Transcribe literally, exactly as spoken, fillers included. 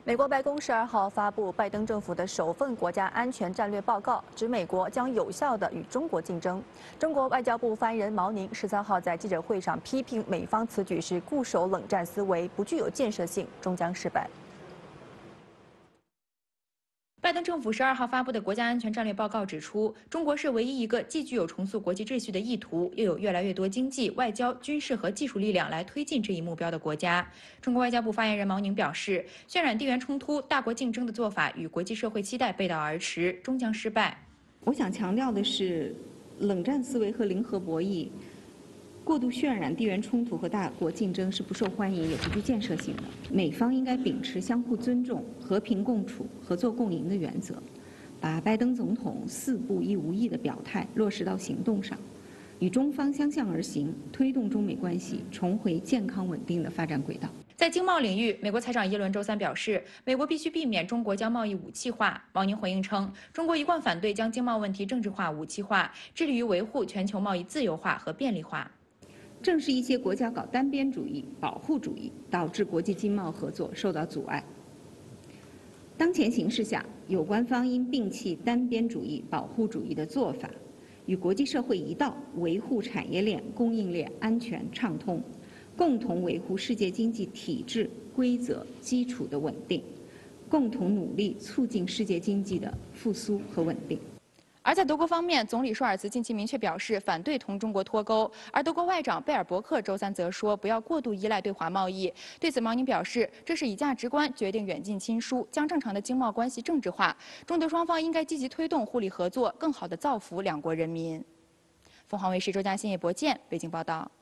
美国白宫十二号发布拜登政府的首份国家安全战略报告，指美国将有效地与中国竞争。中国外交部发言人毛宁十三号在记者会上批评美方此举是固守冷战思维，不具有建设性，终将失败。 拜登政府十二号发布的国家安全战略报告指出，中国是唯一一个既具有重塑国际秩序的意图，又有越来越多经济、外交、军事和技术力量来推进这一目标的国家。中国外交部发言人毛宁表示，渲染地缘冲突、大国竞争的做法与国际社会期待背道而驰，终将失败。 我想强调的是，冷战思维和零和博弈。 过度渲染地缘冲突和大国竞争是不受欢迎也不具建设性的。美方应该秉持相互尊重、和平共处、合作共赢的原则，把拜登总统“四不一无意”的表态落实到行动上，与中方相向而行，推动中美关系重回健康稳定的发展轨道。 在经贸领域，美国财长耶伦周三表示，美国必须避免中国将贸易武器化。毛宁回应称，中国一贯反对将经贸问题政治化、武器化，致力于维护全球贸易自由化和便利化。 正是一些国家搞单边主义、保护主义，导致国际经贸合作受到阻碍。当前形势下，有关方应摒弃单边主义、保护主义的做法，与国际社会一道维护产业链、供应链安全畅通，共同维护世界经济体制、规则基础的稳定，共同努力促进世界经济的复苏和稳定。 而在德国方面，总理舒尔茨近期明确表示反对同中国脱钩，而德国外长贝尔伯克周三则说不要过度依赖对华贸易。对此，毛宁表示，这是以价值观决定远近亲疏，将正常的经贸关系政治化。中德双方应该积极推动互利合作，更好地造福两国人民。凤凰卫视周佳欣、叶博健北京报道。